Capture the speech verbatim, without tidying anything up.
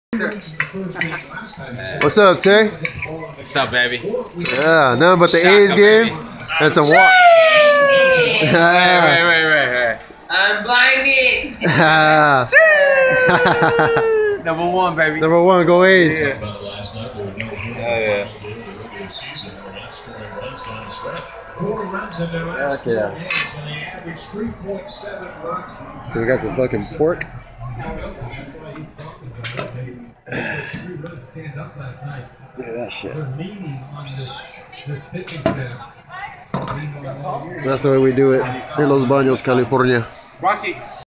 What's up, Tay? What's up, baby? Yeah, nothing but the Shaka, A's game baby. and some water. Wait, wait, wait, wait, wait. I'm blinded. Number one, baby. Number one, go A's. Yeah. Oh, yeah. Heck yeah. So we got some fucking pork. Look at that shit. That's the way we do it in Los Baños, California. Rocky.